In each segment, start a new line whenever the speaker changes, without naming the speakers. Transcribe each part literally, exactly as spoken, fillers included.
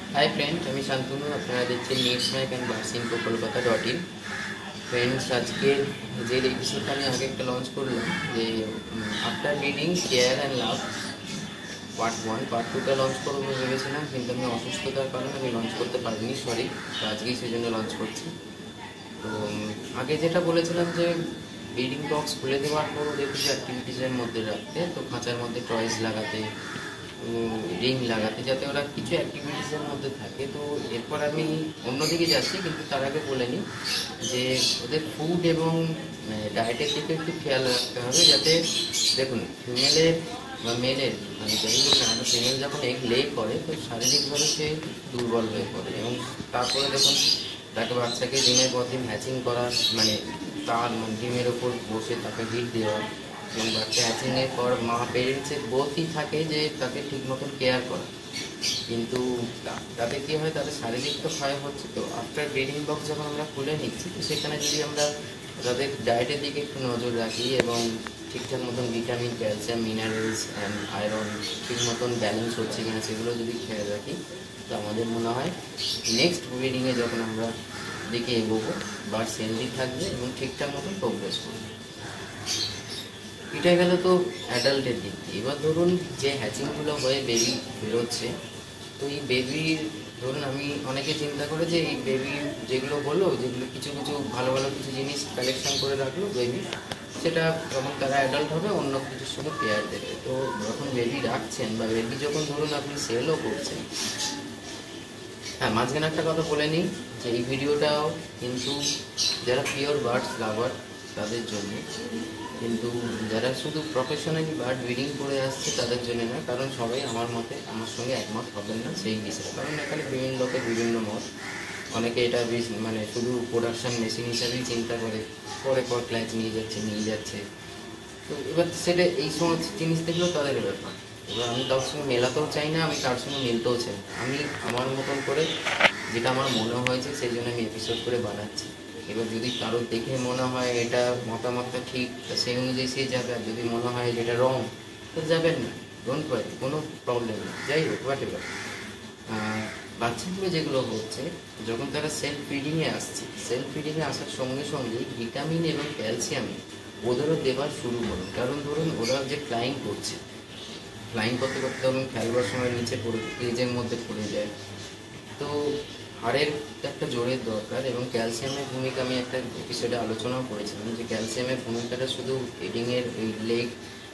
Hi friends, আমি শান্তনু। আপনারা দেখছেন নিউজ ম্যাক অ্যান্ড বার্সিংকো কলকাতা ডট ইন। ফ্রেন্ডস, আজকে যে এপিসোডটা আমি আগে একটা লঞ্চ করলাম, যে after breeding care and love part one, part টুটা লঞ্চ করবো ভেবেছিলাম, কিন্তু আমি অসুস্থতার কারণে আমি লঞ্চ করতে পারিনি, সরি। তো আজকেই সেই জন্য লঞ্চ করছি। তো আগে যেটা বলেছিলাম যে রিডিং বক্স খুলে দেওয়ার পর ওদের কিছু অ্যাক্টিভিটিসের মধ্যে রাখতে, তো খাঁচার মধ্যে টয়েস লাগাতে, রিং লাগাতে, যাতে ওরা কিছু অ্যাক্টিভিটিসের মধ্যে থাকে। তো এরপর আমি অন্যদিকে যাচ্ছি, কিন্তু তার আগে বলে নিই যে ওদের ফুড এবং ডায়েটের দিকে একটু খেয়াল রাখতে হবে, যাতে দেখুন ফিমেলের বা মেলের, মানে যাই হোক না কেন, ফিমেল যখন এগ লে করে তো শারীরিকভাবে সে দুর্বল হয়ে পড়ে, এবং তারপরে দেখুন তাকে বাচ্চাকে দিনের পর দিন হ্যাচিং করা, মানে তার ডিমের ওপর বসে তাকে হিট দেওয়া, এবং বাচ্চা হ্যাচিংয়ের পর মা পেরেন্টসের বোধই থাকে যে তাকে ঠিক মতন কেয়ার করা, কিন্তু তাতে কী হয়, তাদের শারীরিক তো ক্ষয় হচ্ছে। তো আফটার ব্রিডিং বক্স যখন আমরা খুলে নিচ্ছি, তো সেখানে যদি আমরা তাদের ডায়েটের দিকে একটু নজর রাখি এবং ঠিকঠাক মতন vitamin, calcium, minerals and iron ঠিক মতন ব্যালেন্স হচ্ছে কিনা সেগুলো যদি খেয়াল রাখি, তো আমাদের মনে হয় নেক্সট ব্রিডিংয়ে যখন আমরা দিকে এগোবো বার্ডস হেলদি থাকবে এবং ঠিকঠাক মতন প্রোগ্রেস করবে। এটা গেল তো অ্যাডাল্টের দিক দিয়ে। এবার ধরুন যে হ্যাচিংগুলো হয়ে বেবি বেরোচ্ছে, তো এই বেবির ধরুন আমি অনেকে চিন্তা করে যে এই বেবি যেগুলো বললো, যেগুলো কিছু কিছু ভালো ভালো কিছু জিনিস কালেকশন করে রাখলো বেবি, সেটা যখন তারা অ্যাডাল্ট হবে অন্য কিছুর সঙ্গে পেয়ার দেবে। তো যখন বেবি রাখছেন বা বেবি যখন ধরুন আপনি সেলও করছেন, হ্যাঁ মাঝখানে একটা কথা বলে নিই যে এই ভিডিওটাও কিন্তু যারা পিওর বার্ডস লাভার তাদের জন্য, কিন্তু যারা শুধু প্রফেশনালি বার্ড ব্রিডিং করে আসছে তাদের জন্য না, কারণ সবাই আমার মতে আমার সঙ্গে একমত হবেন না সেই বিষয়ে, কারণ এখানে বিভিন্ন লোকের বিভিন্ন মত। অনেকে এটা বেশ মানে শুধু প্রোডাকশন মেশিন হিসাবেই চিন্তা করে, পরে পর ক্লায়েন্ট নিয়ে যাচ্ছে নিয়ে যাচ্ছে তো এবার সেটা এই সমস্ত জিনিস দেখলেও তাদের ব্যাপার। এবার আমি তার সঙ্গে মেলাতেও চাই না, আমি তার সঙ্গে মিলতেও চাই না। আমি আমার মতন করে যেটা আমার মনে হয়েছে সেই জন্য আমি এপিসোড করে বানাচ্ছি। এবার যদি কারোর দেখে মনে হয় এটা মতামতটা ঠিক, সেই অনুযায়ী সে যাবে, আর যদি মনে হয় যেটা রং তো যাবেন না, ডোন্ট ওয়ারি, কোনো প্রবলেম নেই। যাই হোক, হোয়াট এভার, বাচ্চাগুলো যেগুলো হচ্ছে যখন তারা সেলফ ফিডিংয়ে আসছে, সেলফ ফিডিংয়ে আসার সঙ্গে সঙ্গেই ভিটামিন এবং ক্যালসিয়াম ওদেরও দেওয়ার শুরু করুন। কারণ ধরুন ওরা যে ফ্লাইং করছে, ফ্লাইং করতে করতে এবং খেলবার সময় নিচে পড়ে কেজের মধ্যে পড়ে যায়, তো হাড়ের একটা জোরের দরকার, এবং ক্যালসিয়ামের ভূমিকা আমি একটা এপিসোডে আলোচনাও করেছিলাম যে ক্যালসিয়ামের ভূমিকাটা শুধু এডিংয়ের এই লেগ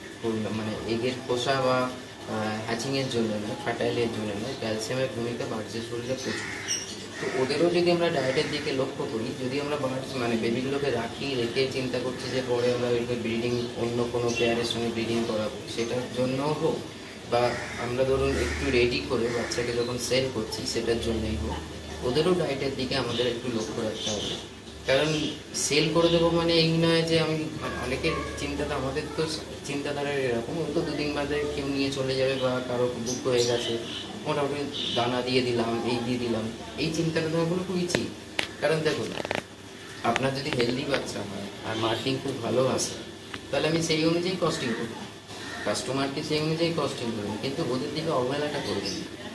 মানে এগের খোসা বা হ্যাচিংয়ের জন্য নয়, ফার্টাইলের জন্য নয়, ক্যালসিয়ামের ভূমিকা বার্ডসের শরীরে প্রচুর। তো ওদেরও যদি আমরা ডায়েটের দিকে লক্ষ্য করি, যদি আমরা বার্ডস মানে বেবিগুলোকে রাখি, রেখে চিন্তা করছি যে পরে আমরা ওইগুলো ব্রিডিং অন্য কোনো পেয়ারের সঙ্গে ব্রিডিং করাবো, সেটার জন্য হোক, বা আমরা ধরুন একটু রেডি করে বাচ্চাকে যখন সেল করছি সেটার জন্যই হোক, ওদেরও ডায়েটের দিকে আমাদের একটু লক্ষ্য রাখতে হবে। কারণ সেল করে দেবো মানে এই নয় যে আমি, অনেকের চিন্তাটা, আমাদের তো চিন্তাধারা এরকম, ও তো দুদিন বাদে কেউ নিয়ে চলে যাবে বা কারো বুক হয়ে গেছে, মোটামুটি দানা দিয়ে দিলাম, এই দিয়ে দিলাম, এই চিন্তাধারাগুলো খুবই ঠিক। কারণ দেখুন, আপনার যদি হেলদি বাচ্চা হয় আর মার্কেটিং খুব ভালো আসে, তাহলে আমি সেই অনুযায়ী কস্টিং করি, কাস্টমারকে সেই অনুযায়ী কস্টিং করুন, কিন্তু ওদের দিকে অবহেলাটা করবেন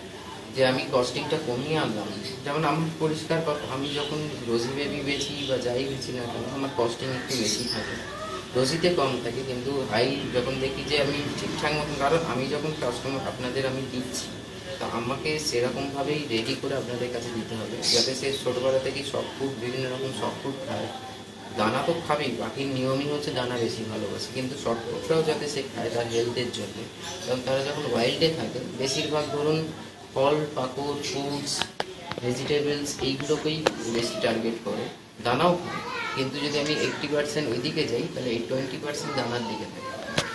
যে আমি কস্টিংটা কমিয়ে আনলাম। যেমন আমি পরিষ্কার কথা, আমি যখন রোজি বেবি বেচি বা যাই বেচি না কেন, আমার কস্টিং একটু বেশি থাকে, রোজিতে কম থাকে, কিন্তু হাই যখন দেখি যে আমি ঠিকঠাক মতন, কারণ আমি যখন কাস্টমার আপনাদের আমি দিচ্ছি, তো আমাকে সেরকমভাবেই রেডি করে আপনাদের কাছে দিতে হবে, যাতে সে ছোটোবেলা থেকেই সব ফুড, বিভিন্ন রকম সব ফুড খায়। দানা তো খাবেই, বাকির নিয়মই হচ্ছে দানা বেশি ভালোবাসে, কিন্তু শর্ট ফুডটাও যাতে সে খায় তার হেলথের জন্য। কারণ তারা যখন ওয়াইল্ডে থাকে বেশিরভাগ ধরুন ফল, পাকড়, ফ্রুটস, ভেজিটেবলস এইগুলোকেই বেশি টার্গেট করে, দানাও খায়, কিন্তু যদি আমি এইট্টি পার্সেন্ট ওই দিকে যাই তাহলে এই টোয়েন্টি পার্সেন্ট দানার দিকে থাকে,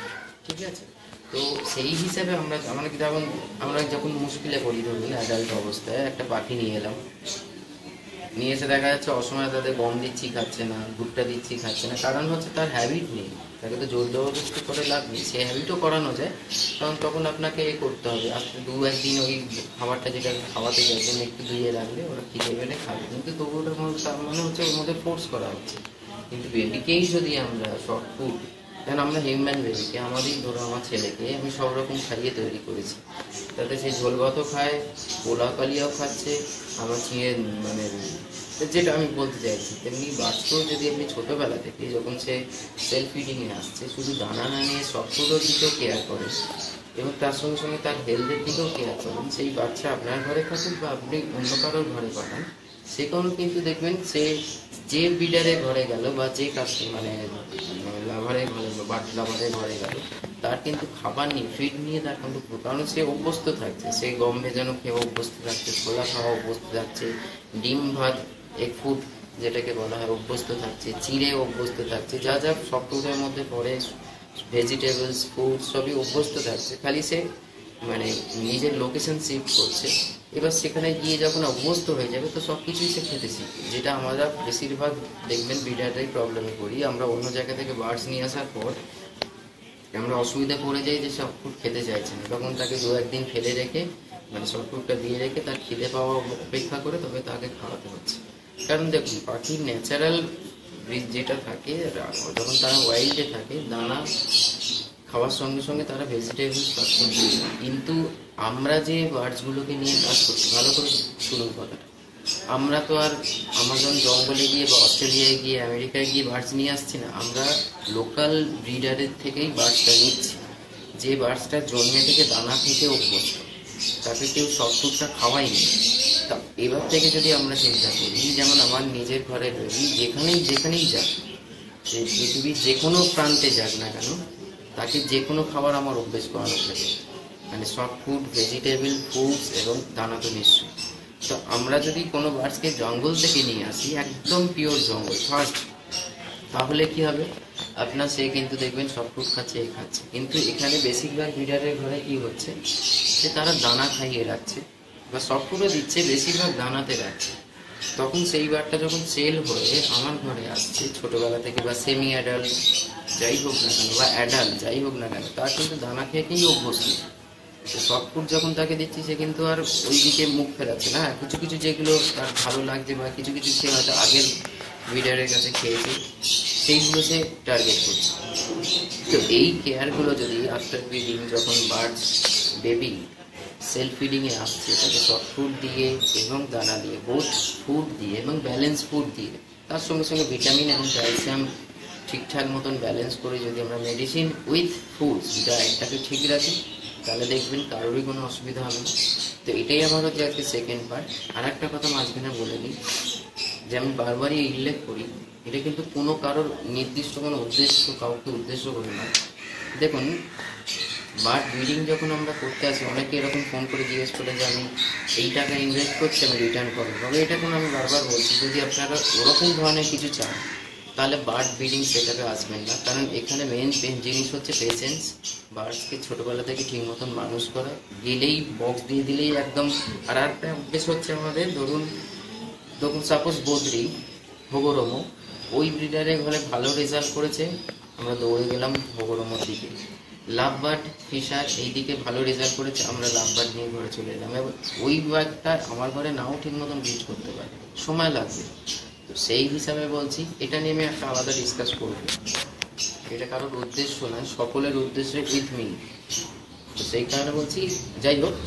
ঠিক আছে? তো সেই হিসাবে আমরা, আমরা যেমন আমরা যখন মুশকিলে পড়ি, ধরুন অ্যাডাল্ট অবস্থায় একটা পাখি নিয়ে এলাম, নিয়ে এসে দেখা যাচ্ছে অসময়ে তাদের গম দিচ্ছি খাচ্ছে না, ভুট্টা দিচ্ছি খাচ্ছে না, কারণ হচ্ছে তার হ্যাবিট নেই, তাকে তো জোর জবরদস্তি করে লাভ নেই, সে হ্যাবিটও করানো যায়, কারণ তখন আপনাকে এ করতে হবে, আজকে দু একদিন ওই খাবারটা যেটা খাওয়াতে যাচ্ছেন একটু ধুয়ে রাখলে ওরা খিদে পেলে খাবে, কিন্তু তবু ওটার মধ্যে তার মানে হচ্ছে ওর মধ্যে ফোর্স করা হচ্ছে। কিন্তু বেবিকেই যদি আমরা শর্ট ফুড, কারণ আমরা হিউম্যান বেবিকে, আমারই ধরো আমার ছেলেকে আমি সব রকম খাইয়ে তৈরি করেছি, তাতে সে ঝোল ভাতও খায়, কোলাকালিয়াও খাচ্ছে, আমার চিয়ে মানে যেটা আমি বলতে চাইছি, তেমনি বাচ্চাও যদি আপনি ছোটোবেলা থেকে যখন সে সেলফ ফিডিংয়ে আসছে শুধু দানা না নিয়ে সফটওয়্যার দিকেও কেয়ার করে এবং তার সঙ্গে সঙ্গে তার হেলথের দিকেও কেয়ার করেন, সেই বাচ্চা আপনার ঘরে থাকুক বা আপনি অন্য কারোর ঘরে পাঠান, সে কারণে কিন্তু দেখবেন সে যে ব্রিডারের ঘরে গেল বা যে কাজ মানে লাভারের ঘরে বাট লাভারের ঘরে গেল, তার কিন্তু খাবার নিয়ে ফিড নিয়ে তার কিন্তু, কারণ সে অভ্যস্ত থাকছে, সে গম ভেজানো খেয়ে অভ্যস্ত থাকছে, ছোলা খাওয়া অভ্যস্ত থাকছে, ডিম ভাত এক ফুড যেটাকে বলা হয় অভ্যস্ত থাকছে, চিড়ে অভ্যস্ত থাকছে, যা যা সফটওয়্যারের মধ্যে পড়ে ভেজিটেবলস ফুড সবই অভ্যস্ত থাকছে, খালি সে মানে নিজের লোকেশন শিফট করছে। এবার সেখানে গিয়ে যখন অভ্যস্ত হয়ে যাবে তো সব কিছুই সে খেতে শিখবে, যেটা আমরা বেশিরভাগ দেখবেন ব্রিডাররাই প্রবলেমে পড়ি। আমরা অন্য জায়গা থেকে বার্ডস নিয়ে আসার পর আমরা অসুবিধা পড়ে যাই যে সব ফুড খেতে চাইছে না, তখন তাকে দু একদিন ফেলে রেখে মানে সব ফুডটা দিয়ে রেখে তার খিদে পাওয়া অপেক্ষা করে তবে তাকে খাওয়াতে হচ্ছে। কারণ দেখুন পাখির ন্যাচারাল যেটা থাকে যখন তারা ওয়াইল্ডে থাকে দানা খাওয়ার সঙ্গে সঙ্গে তারা ভেজিটেবলস পাচ্ছে, কিন্তু আমরা যে বার্ডসগুলোকে নিয়ে কাজ করছি, ভালো করে শুনুন কথাটা, আমরা তো আর আমাজন জঙ্গলে গিয়ে বা অস্ট্রেলিয়ায় গিয়ে আমেরিকায় গিয়ে বার্ডস নিয়ে আসছি না, আমরা লোকাল ব্রিডারের থেকেই বার্ডসটা নিচ্ছি, যে বার্ডসটা জন্মে থেকে দানা খেতে অভ্যস্ত, তাকে কেউ সফটওয়্যারটা খাওয়াইনি। তা এবার থেকে যদি আমরা চিন্তা করি, যেমন আমার নিজের ঘরে রয়েছি, যেখানেই যেখানেই যাক, সে পৃথিবীর যে কোনো প্রান্তে যাক না কেন, তাকে যে কোনো খাবার আমার অভ্যেস করানো থাকে, মানে সফট ফুড, ভেজিটেবল ফুডস এবং দানা তো নিশ্চয়ই। তো আমরা যদি কোনো বার্ডসকে জঙ্গল থেকে নিয়ে আসি, একদম পিওর জঙ্গল ফার্স্ট, তাহলে কি হবে আপনার, সে কিন্তু দেখবেন সফট ফুড খাচ্ছে এই খাচ্ছে, কিন্তু এখানে বেশিরভাগ ব্রিডারের ঘরে কি হচ্ছে যে তারা দানা খাইয়ে রাখছে বা সফট ফুডও দিচ্ছে, বেশিরভাগ দানাতে রাখছে। তখন সেই বারটা যখন সেল হয়ে আমার ঘরে আসছে ছোটোবেলা থেকে বা সেমি অ্যাডাল্ট যাই হোক না কেন বা অ্যাডাল্ট যাই হোক না কেন, তার কিন্তু দানা খেয়েই অভ্যস্ত। তো সফট ফুড যখন তাকে দিচ্ছি সে কিন্তু আর ওই দিকে মুখ ফেরাচ্ছে না, কিছু কিছু যেগুলো তার ভালো লাগছে বা কিছু কিছু সে হয়তো আগের ব্রিডারের কাছে খেয়েছে সেইগুলো সে টার্গেট করছে। তো এই কেয়ারগুলো যদি আফটার ব্রিডিং যখন বার্ডস বেবি সেলফ ফিডিংয়ে আসছে, তাকে সফট ফুড দিয়ে এবং দানা দিয়ে, বোথ ফুড দিয়ে এবং ব্যালেন্স ফুড দিয়ে, তার সঙ্গে সঙ্গে ভিটামিন এবং ক্যালসিয়াম ঠিকঠাক মতন ব্যালেন্স করে যদি আমরা মেডিসিন উইথ ফুড যেটা একটাকে ঠিক রাখি, তাহলে দেখবেন কারোরই কোনো অসুবিধা হবে না। তো এটাই আমার হচ্ছে আজকে সেকেন্ড পার্ট। আর একটা কথা মাঝখানে বলে নিই, যে আমি বারবারই উল্লেখ করি, এটা কিন্তু কোনো কারোর নির্দিষ্ট কোনো উদ্দেশ্য, কাউকে উদ্দেশ্য করে না। দেখুন বার্ড ব্রিডিং যখন আমরা করতে আসি, অনেকে এরকম ফোন করে জিজ্ঞেস করে যে আমি এই টাকা ইনভেস্ট করছি আমি রিটার্ন করবো, তবে এটা কোনো আমি বারবার বলছি, যদি আপনারা ওরকম ধরনের কিছু চান তাহলে বার্ড ব্রিডিং সেটাকে আসবেন না, কারণ এখানে মেন জিনিস হচ্ছে পেশেন্স। বার্ডসকে ছোটোবেলা থেকে ঠিক মতন মানুষ করা, গেলেই বক্স দিয়ে দিলেই একদম। আর একটা অভ্যেস হচ্ছে আমাদের, ধরুন ধরুন সাপোজ বদ্রি ভোগরমো, ওই ব্রিডারের ঘরে ভালো রেজাল্ট করেছে, আমরা দৌড়ে গেলাম ভোগরমোর দিকে। লাভ বার্ড ফিশার এই দিকে ভালো রেজাল্ট করেছে, আমরা লাভ বার্ড নিয়ে ঘরে চলে এলাম। এবার ওই বার্ডটা আমার ঘরে নাও ঠিক মতন ব্রিড করতে পারে, সময় লাগবে। তো সেই হিসাবে বলছি, এটা নিয়ে আমি একটা আলাদা ডিসকাস করবো, এটা কারোর উদ্দেশ্য নয়, সকলের উদ্দেশ্যে উইথ মি। তো সেই কারণে বলছি, যাই হোক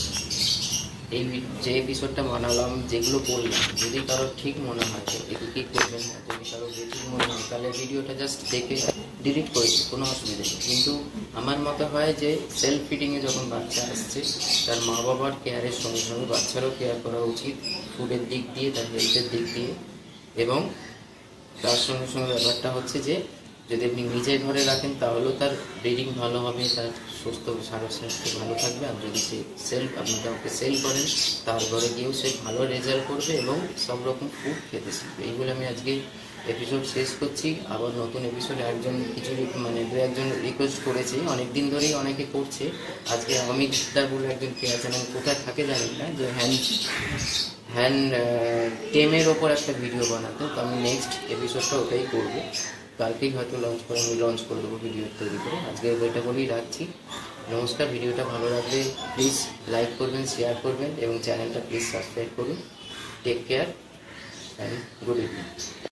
এই যে এপিসোডটা বানালাম, যেগুলো বললাম, যদি কারোর ঠিক মনে হয় তো একটু কি করবেন না, যদি কারোর বেঠিক মনে হয় তাহলে ভিডিওটা জাস্ট দেখে ডিলিট করেছি, কোনো অসুবিধা নেই। কিন্তু আমার মতে হয় যে সেলফ ফিডিংয়ে যখন বাচ্চা আসছে, তার মা বাবার কেয়ারের সঙ্গে সঙ্গে বাচ্চারও কেয়ার করা উচিত, ফুডের দিক দিয়ে, তার হেলথের দিক দিয়ে। এবং তার সঙ্গে সঙ্গে ব্যাপারটা হচ্ছে যে যদি আপনি নিজের ঘরে রাখেন তাহলেও তার ব্রিডিং ভালো হবে, তার সুস্থ স্বাস্থ্য ভালো থাকবে। আর যদি সে সেলফ আপনি কাউকে সেল করেন, তার ঘরে গিয়েও সে ভালো রেজাল্ট করবে এবং সব রকম ফুড খেতে শিখবে। এইগুলো আমি আজকে এপিসোড শেষ করছি। আবার নতুন এপিসোডে একজন কিছু মানে দু একজন রিকোয়েস্ট করেছে, অনেক দিন ধরেই অনেকে করছে। আজকে অমিত দা বলে একজন কে আছেন, আমি কোথায় থাকে জানি না, যে হ্যান্ড হ্যান্ড টেমের ওপর একটা ভিডিও বানাতো, তো আমি নেক্সট এপিসোডটা ওটাই করবো। কালকেই হয়তো লঞ্চ করে আমি লঞ্চ করে দেবো ভিডিও তৈরি করে। আজকে বইটা বলেই রাখছি। নমস্কার। ভিডিওটা ভালো লাগলে প্লিজ লাইক করবেন, শেয়ার করবেন এবং চ্যানেলটা প্লিজ সাবস্ক্রাইব করুন। Take care and good evening.